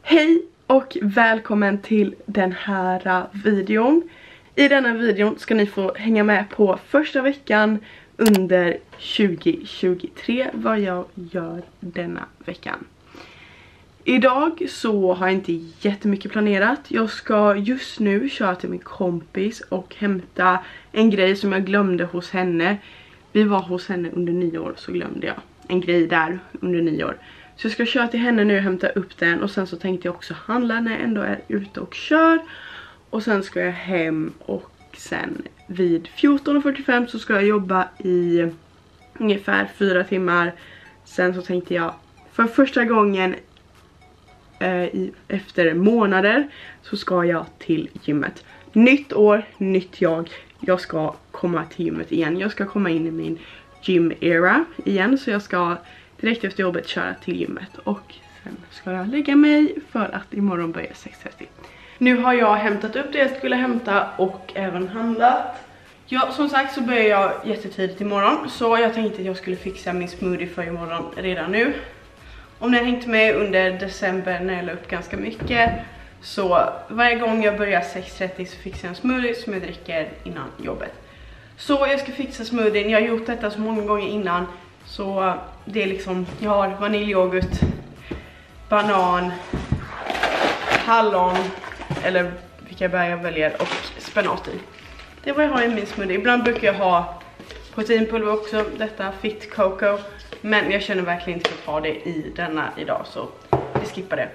Hej och välkommen till den här videon. I denna videon ska ni få hänga med på första veckan under 2023, vad jag gör denna veckan. Idag så har jag inte jättemycket planerat. Jag ska just nu köra till min kompis och hämta en grej som jag glömde hos henne. Vi var hos henne under nyår, så glömde jag en grej där under nyår. Så jag ska köra till henne nu och hämta upp den. Och sen så tänkte jag också handla när jag ändå är ute och kör. Och sen ska jag hem och sen vid 14:45 så ska jag jobba i ungefär 4 timmar. Sen så tänkte jag för första gången efter månader så ska jag till gymmet. Nytt år, nytt jag. Jag ska komma till gymmet igen. Jag ska komma in i min gym-era igen. Så jag ska direkt efter jobbet köra till gymmet. Och sen ska jag lägga mig för att imorgon börjar 6:30. Nu har jag hämtat upp det jag skulle hämta och även handlat. Ja, som sagt så börjar jag jättetidigt imorgon. Så jag tänkte att jag skulle fixa min smoothie för imorgon redan nu. Om ni har hängt med under december när jag la upp ganska mycket, så varje gång jag börjar 6:30 så fixar jag en smoothie som jag dricker innan jobbet. Så jag ska fixa smoothien. Jag har gjort detta så många gånger innan. Så det är liksom, jag har vaniljyoghurt, banan, hallon, eller vilka bär jag väljer, och spenat i. Det är vad jag har i min smoothie. Ibland brukar jag ha proteinpulver också, detta Fit Cocoa. Men jag känner verkligen inte att ha det i denna idag, så vi skippar det.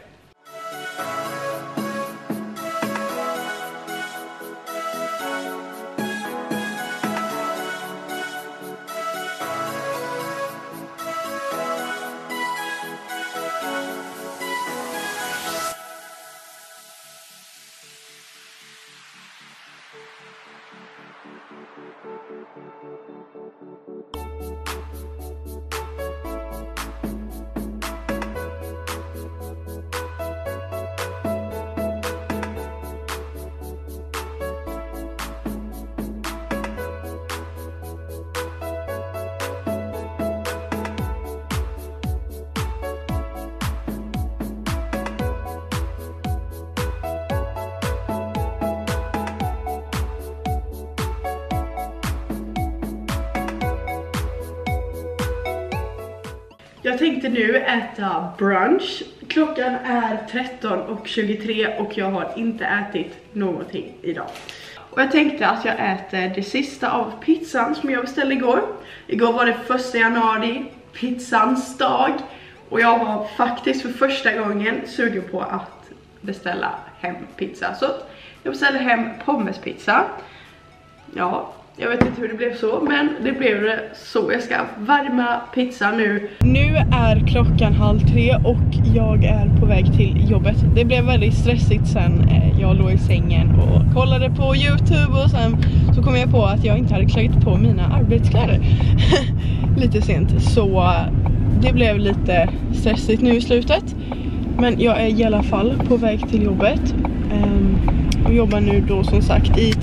Jag tänkte nu äta brunch. Klockan är 13:23 och jag har inte ätit någonting idag. Och jag tänkte att jag äter det sista av pizzan som jag beställde igår. Igår var det 1 januari, pizzans dag. Och jag var faktiskt för första gången sugen på att beställa hem pizza. Så jag beställde hem pommespizza. Ja, jag vet inte hur det blev så, men det blev det så. Jag ska värma pizza nu. Nu är klockan 2:30 och jag är på väg till jobbet. Det blev väldigt stressigt sen jag låg i sängen och kollade på YouTube. Och sen så kom jag på att jag inte hade klätt på mina arbetskläder lite sent. Så det blev lite stressigt nu i slutet. Men jag är i alla fall på väg till jobbet. Och jobbar nu då som sagt i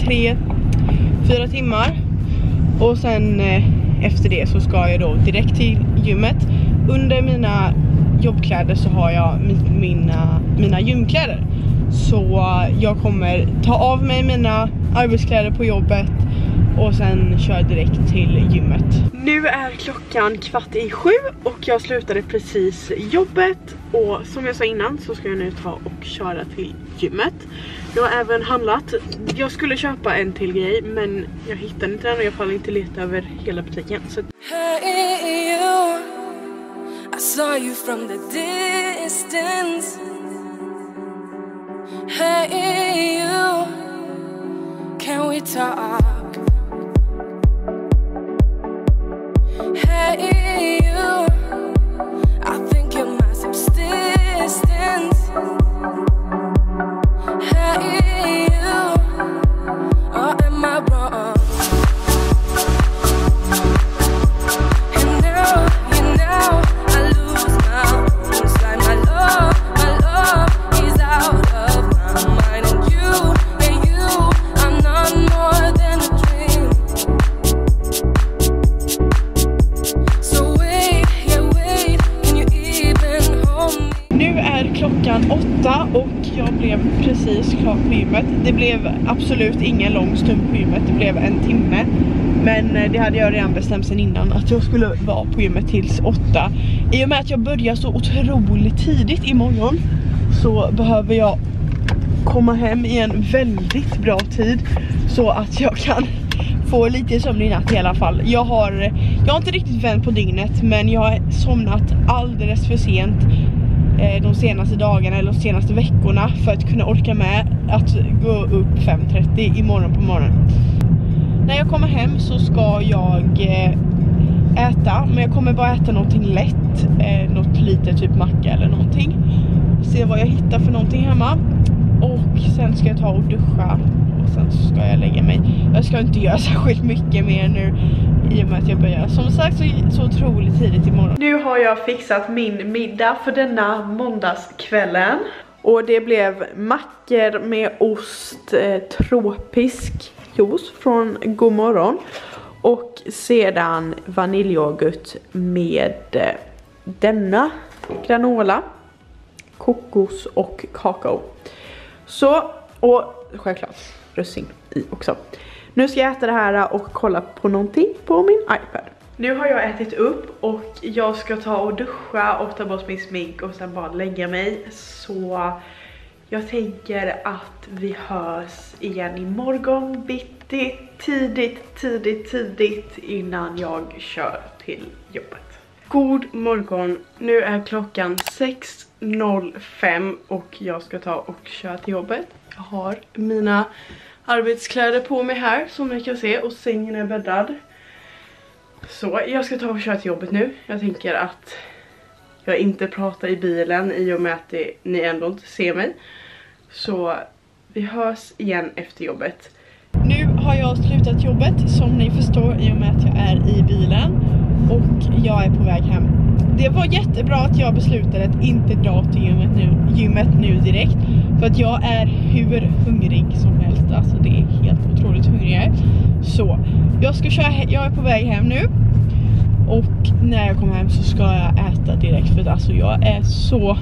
4 timmar. Och sen efter det så ska jag då direkt till gymmet. Under mina jobbkläder så har jag mina gymkläder. Så jag kommer ta av mig mina arbetskläder på jobbet och sen köra direkt till gymmet. Nu är klockan 6:15 och jag slutade precis jobbet. Och som jag sa innan så ska jag nu ta och köra till gymmet. Jag har även handlat. Jag skulle köpa en till grej, men jag hittade inte den och jag får inte leta över hela butiken. Så Hey you, I saw you from the distance. Hey you, can we talk? Hey you, I think you're my subsistence. Hey you, or am I wrong? And now, you know, I lose my own inside. My love is out of my mind. And you, I'm not more than a 8 och jag blev precis klar på gymmet. Det blev absolut ingen lång stund på gymmet, det blev 1 timme. Men det hade jag redan bestämt sen innan att jag skulle vara på gymmet tills 8. I och med att jag börjar så otroligt tidigt imorgon så behöver jag komma hem i en väldigt bra tid så att jag kan få lite sömn i natt i alla fall. Jag har inte riktigt vänt på dygnet, men jag har somnat alldeles för sent de senaste dagarna eller de senaste veckorna för att kunna orka med att gå upp 5:30 imorgon på morgonen. När jag kommer hem så ska jag äta, men jag kommer bara äta någonting lätt, något lite typ macka eller någonting. Se vad jag hittar för någonting hemma. Och sen ska jag ta och duscha och sen ska jag lägga mig. Jag ska inte göra särskilt mycket mer nu i och med att jag börjar som sagt så otroligt tidigt imorgon. Nu har jag fixat min middag för denna måndagskvällen. Och det blev mackor med ost, tropisk juice från Godmorgon. Och sedan vaniljyoghurt med denna granola, kokos och kakao. Så, och självklart russin i också. Nu ska jag äta det här och kolla på någonting på min iPad. Nu har jag ätit upp och jag ska ta och duscha och ta bort min smink och sen bara lägga mig. Så jag tänker att vi hörs igen imorgon bitti, tidigt innan jag kör till jobbet. God morgon, nu är klockan 6:05 och jag ska ta och köra till jobbet. Jag har mina arbetskläder på mig här som ni kan se och sängen är bäddad. Så jag ska ta och köra till jobbet nu. Jag tänker att jag inte pratar i bilen i och med att ni ändå inte ser mig. Så vi hörs igen efter jobbet. Nu har jag slutat jobbet som ni förstår i och med att jag är i bilen. Och jag är på väg hem. Det var jättebra att jag beslutade att inte dra till gymmet nu direkt. För att jag är hur hungrig som helst. Alltså det är helt otroligt hungrig. Så jag är på väg hem nu. Och när jag kommer hem så ska jag äta direkt. För att alltså jag är så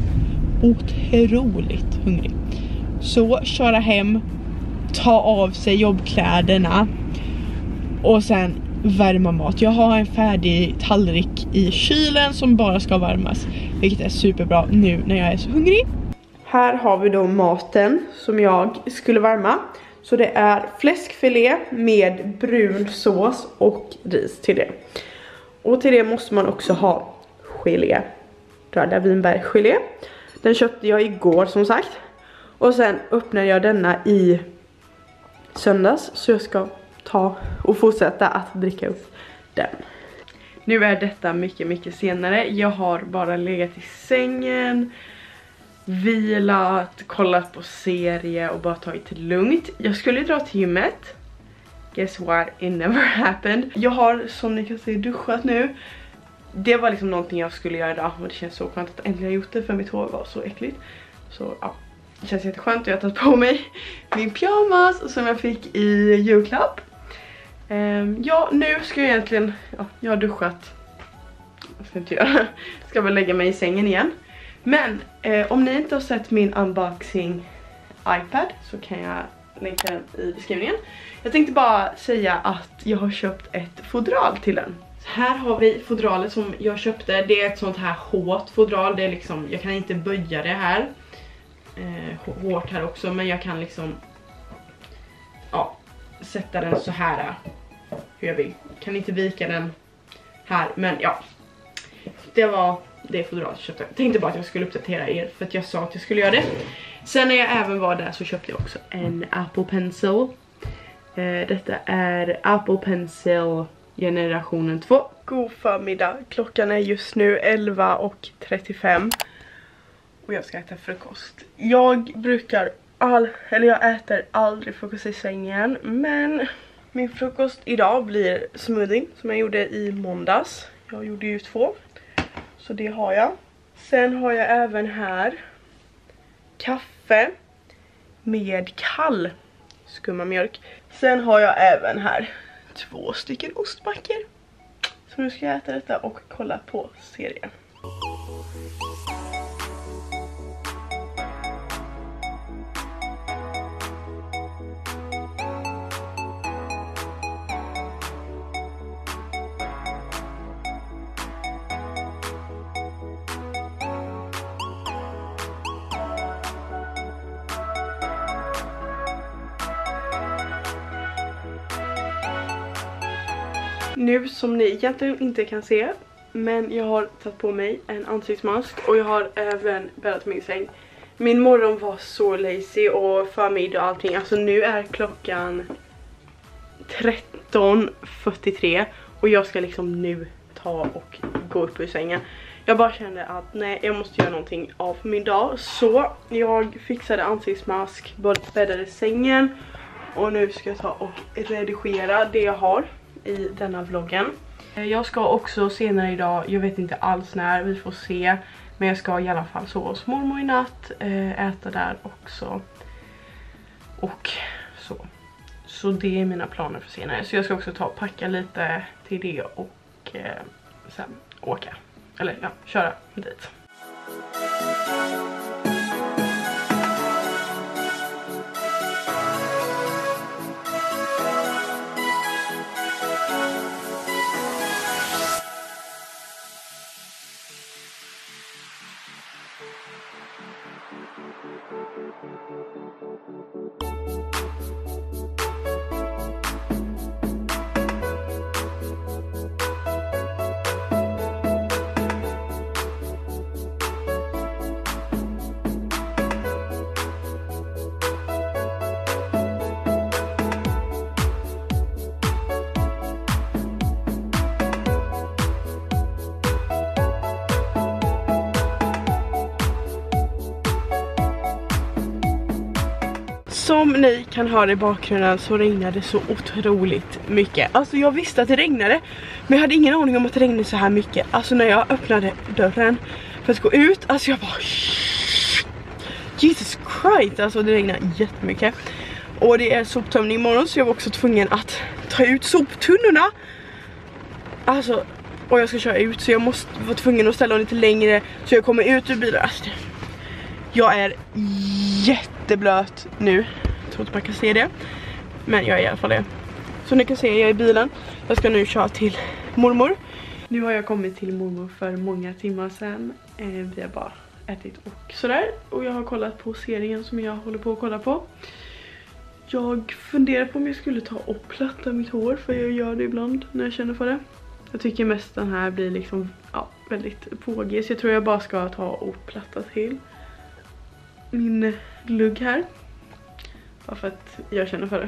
otroligt hungrig. Så köra hem, ta av sig jobbkläderna och sen värma mat. Jag har en färdig tallrik i kylen som bara ska värmas, vilket är superbra nu när jag är så hungrig. Här har vi då maten som jag skulle värma. Så det är fläskfilé med brun sås och ris till det. Och till det måste man också ha gelé. Röda vinbärgelé. Den köpte jag igår som sagt. Och sen öppnade jag denna i söndags. Så jag ska ta och fortsätta att dricka upp den. Nu är detta mycket senare. Jag har bara legat i sängen, vilat, kollat på serie och bara tagit det lugnt. Jag skulle dra till gymmet. Guess what? It never happened. Jag har som ni kan se duschat nu. Det var liksom någonting jag skulle göra idag. Och det känns så skönt att äntligen gjort det för mitt hår var så äckligt. Så ja, det känns jätteskönt. Jag har tagit på mig min pyjamas som jag fick i julklapp. Ja, nu ska jag egentligen, jag har duschat. Jag ska inte göra. Ska väl lägga mig i sängen igen. Men om ni inte har sett min unboxing iPad så kan jag länka den i beskrivningen. Jag tänkte bara säga att jag har köpt ett fodral till den. Så här har vi fodralet som jag köpte. Det är ett sånt här hårt fodral. Det är liksom, jag kan inte böja det här. Hårt här också, men jag kan liksom sätta den så här hur jag vill. Kan inte vika den här, men ja. Det var det fodralet jag köpte. Jag tänkte bara att jag skulle uppdatera er för att jag sa att jag skulle göra det. Sen när jag även var där så köpte jag också en Apple Pencil. Detta är Apple Pencil generationen 2. God förmiddag. Klockan är just nu 11:35. Och jag ska äta frukost. Jag äter aldrig frukost i sängen. Men min frukost idag blir smoothie som jag gjorde i måndags. Jag gjorde ju 2. Så det har jag. Sen har jag även här kaffe med kall skummamjölk. Sen har jag även här 2 stycken ostmackor. Så nu ska jag äta detta och kolla på serien. nu som ni egentligen inte kan se, men jag har tagit på mig en ansiktsmask och jag har även bäddat min säng. Min morgon var så lazy och förmiddag och allting. Alltså nu är klockan 13:43 och jag ska liksom nu ta och gå upp ur sängen. Jag bara kände att nej, jag måste göra någonting av min dag. Så jag fixade ansiktsmask, bäddade sängen och nu ska jag ta och redigera det jag har i denna vloggen. Jag ska också senare idag, jag vet inte alls när, vi får se. Men jag ska i alla fall sova hos mormor i natt, äta där också. Och så. Så det är mina planer för senare. Så jag ska också ta och packa lite till det och sen åka. Eller ja, köra dit. Som ni kan höra i bakgrunden så regnade det så otroligt mycket. Alltså jag visste att det regnade, men jag hade ingen aning om att det regnade så här mycket. Alltså när jag öppnade dörren för att gå ut, alltså jag bara Jesus Christ, alltså det regnade jättemycket. Och det är soptömning imorgon så jag var också tvungen att ta ut soptunnorna. Alltså, och jag ska köra ut så jag måste vara tvungen att ställa lite längre så jag kommer ut ur bilen. Alltså, jag är jätteblöt nu. Jag tror inte man kan se det, men jag är i alla fall det. Så ni kan se, jag är i bilen. Jag ska nu köra till mormor. Nu har jag kommit till mormor för många timmar sedan. Vi har bara ätit och sådär. Och jag har kollat på serien som jag håller på att kolla på. Jag funderar på om jag skulle ta och platta mitt hår, för jag gör det ibland när jag känner för det. Jag tycker mest den här blir liksom väldigt vågig, så jag tror jag bara ska ta och platta till min lugg här. Bara för att jag känner för det.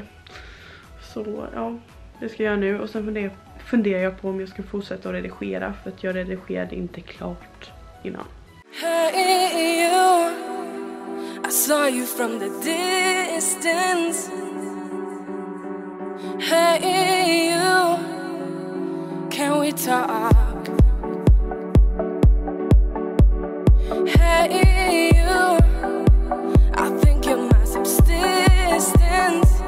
Så ja, det ska jag göra nu. Och sen funderar jag på om jag ska fortsätta att redigera, för att jag redigerade inte klart innan. Hey you, I saw you from the distance. Hey you, can we talk? Hey you, I think you're my subsistence.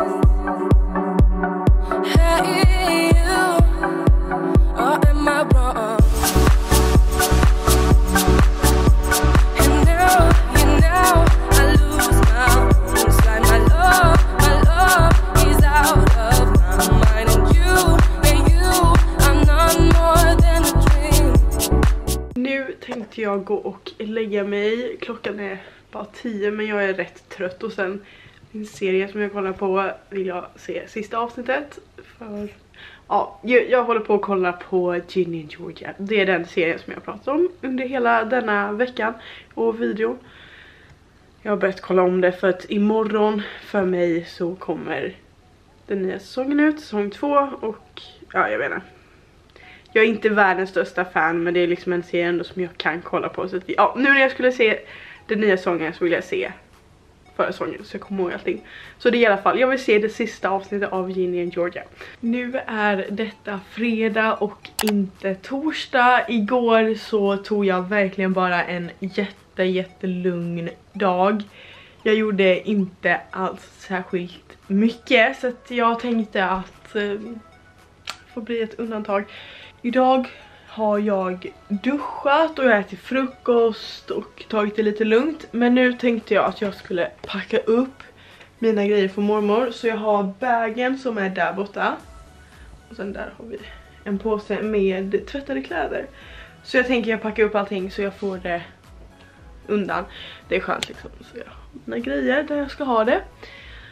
Hey you, or am I wrong? And now, you know, I lose my own side. My love is out of my mind. And you, I'm not more than a dream. Nu tänkte jag gå och lägga mig. Klockan är bara 10, men jag är rätt trött. Och sen min serie som jag kollar på vill jag se sista avsnittet. För ja, jag håller på att kolla på Ginny and Georgia. Det är den serien som jag pratat om under hela denna veckan och videon. Jag har börjat kolla om det för att imorgon för mig så kommer den nya säsongen ut, säsong 2. Och ja, jag vet inte. Jag är inte världens största fan, men det är liksom en serie ändå som jag kan kolla på. Så att nu när jag skulle se den nya säsongen så vill jag se förra säsongen, så jag kommer ihåg allting. Så det är i alla fall, jag vill se det sista avsnittet av Ginny and Georgia. Nu är detta fredag och inte torsdag. Igår så tog jag verkligen bara en jättelugn dag. Jag gjorde inte alls särskilt mycket, så att jag tänkte att får bli ett undantag. Idag har jag duschat och jag ätit frukost och tagit det lite lugnt. Men nu tänkte jag att jag skulle packa upp mina grejer för mormor. Så jag har bagen som är där borta. Och sen där har vi en påse med tvättade kläder. Så jag tänker jag packar upp allting så jag får det undan. Det är skönt liksom. Så jag har mina grejer där jag ska ha det.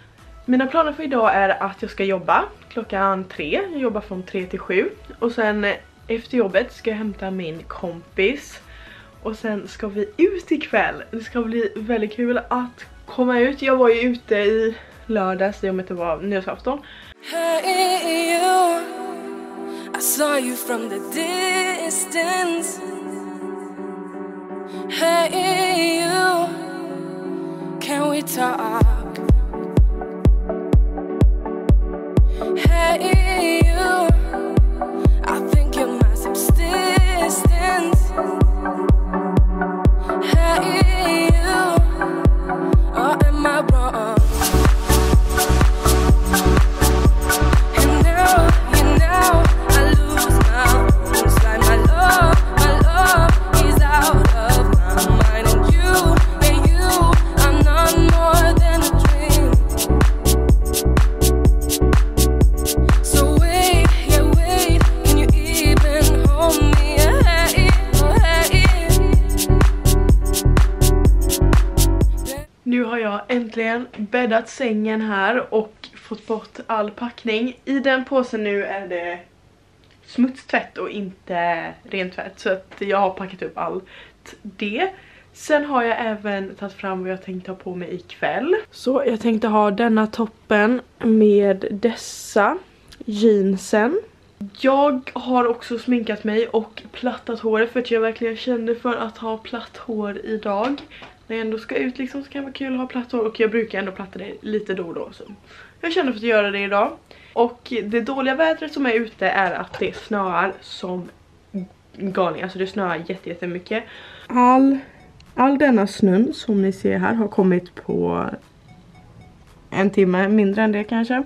Mina planer för idag är att jag ska jobba klockan 3. Jag jobbar från 3 till 7. Och sen efter jobbet ska jag hämta min kompis. Och sen ska vi ut ikväll. Det ska bli väldigt kul att komma ut. Jag var ju ute i lördags, om det var nyårsafton. Hey you, I saw you from the distance. Hey you, can we talk? Hey you, I think you're my subsistence. Hey you, or am I wrong? And now, you know, I lose my own sight. My love is out of my mind. And you, I'm not more than a dream. So wait, can you even hold me? Hey, Nu har jag äntligen bäddat sängen här och fått bort all packning. I den påsen nu är det smutstvätt och inte rentvätt, så att jag har packat upp allt det. Sen har jag även tagit fram vad jag tänkte ha på mig ikväll. Så jag tänkte ha denna toppen med dessa jeansen. Jag har också sminkat mig och plattat håret för att jag verkligen kände för att ha platt hår idag. När jag ändå ska ut liksom, så kan det vara kul att ha platt hår, och jag brukar ändå platta det lite då och då. Så jag känner för att göra det idag. Och det dåliga vädret som är ute är att det snöar som galning. Alltså det snöar jättemycket. All denna snön som ni ser här har kommit på en timme, mindre än det kanske.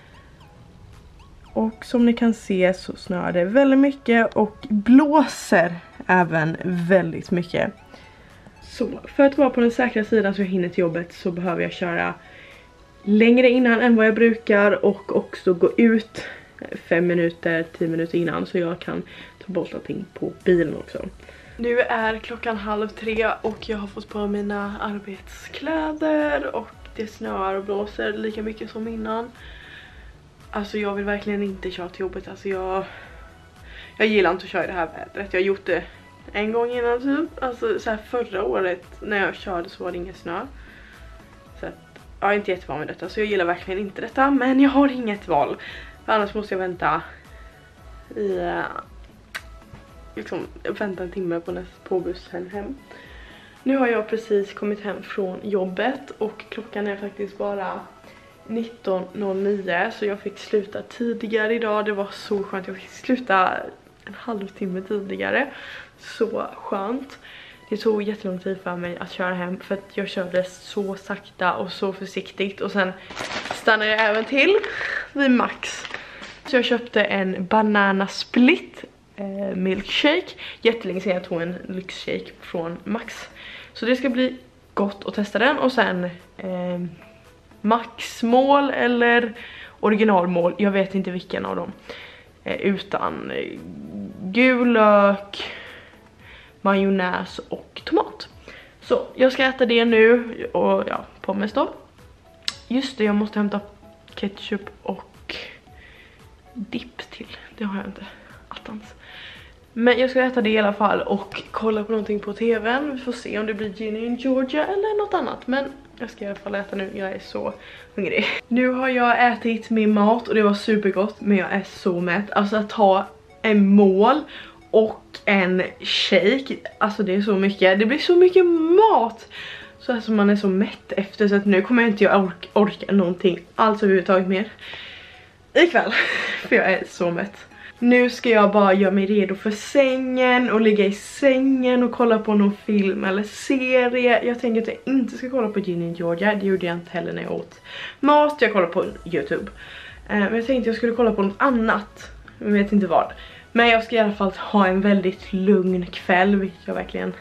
Och som ni kan se så snöar det väldigt mycket och blåser även väldigt mycket. Så för att vara på den säkra sidan så jag hinner till jobbet så behöver jag köra längre innan än vad jag brukar, och också gå ut 5 minuter, 10 minuter innan, så jag kan ta bort allting på bilen också. Nu är klockan 2:30 och jag har fått på mina arbetskläder och det snöar och blåser lika mycket som innan. Alltså jag vill verkligen inte köra till jobbet. Alltså jag gillar inte att köra i det här vädret. Jag har gjort det en gång innan typ. Alltså så här förra året när jag körde så var det ingen snö. Så att jag är inte jättevan med detta. Så jag gillar verkligen inte detta. Men jag har inget val. För annars måste jag vänta vänta en timme på bussen hem. Nu har jag precis kommit hem från jobbet och klockan är faktiskt bara 19:09, så jag fick sluta tidigare idag. Det var så skönt, jag fick sluta en halvtimme tidigare. Så skönt. Det tog jättelång tid för mig att köra hem för att jag körde så sakta och så försiktigt. Och sen stannade jag även till vid Max. Så jag köpte en banana split milkshake. Jättelänge sedan jag tog en lyxshake från Max. Så det ska bli gott att testa den. Och sen Max-mål eller originalmål, jag vet inte vilken av dem, utan gul lök, majonnäs och tomat. Så jag ska äta det nu, och ja, pommes då. Just det, jag måste hämta ketchup och dipp till, det har jag inte attans. Men jag ska äta det i alla fall och kolla på någonting på tvn. Vi får se om det blir Ginny in Georgia eller något annat, men jag ska i alla fall äta nu, jag är så hungrig. Nu har jag ätit min mat och det var supergott, men jag är så mätt. Alltså att ha en mål och en shake, alltså det är så mycket, det blir så mycket mat. Så alltså man är så mätt efter, så att nu kommer jag inte orka någonting alls överhuvudtaget mer ikväll. För jag är så mätt. Nu ska jag bara göra mig redo för sängen och ligga i sängen och kolla på någon film eller serie. Jag tänker att jag inte ska kolla på Ginny in Georgia, det gjorde jag inte heller när jag åt mat. Jag kollar på YouTube. Men jag tänkte att jag skulle kolla på något annat, jag vet inte vad. Men jag ska i alla fall ha en väldigt lugn kväll, vilket jag verkligen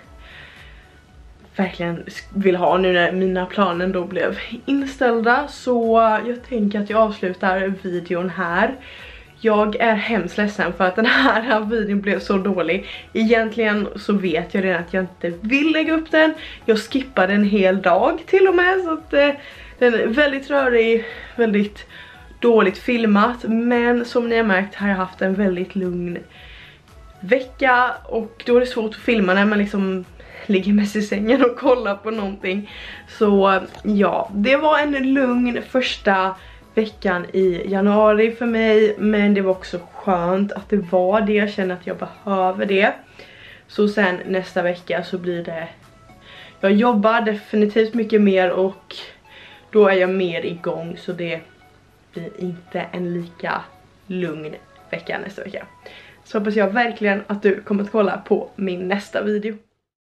vill ha nu när mina planer då blev inställda. Så jag tänker att jag avslutar videon här. Jag är hemskt ledsen för att den här videon blev så dålig. Egentligen så vet jag redan att jag inte vill lägga upp den. Jag skippade en hel dag till och med, så att det Den är väldigt rörig, väldigt dåligt filmat, men som ni har märkt har jag haft en väldigt lugn vecka och då är det svårt att filma när man liksom ligger mest i sängen och kollar på någonting. Så ja, det var en lugn första veckan i januari för mig, men det var också skönt att det var det. Jag känner att jag behöver det. Så sen nästa vecka så blir det, jag jobbar definitivt mycket mer och då är jag mer igång, så det blir inte en lika lugn vecka nästa vecka. Så hoppas jag verkligen att du kommer att kolla på min nästa video.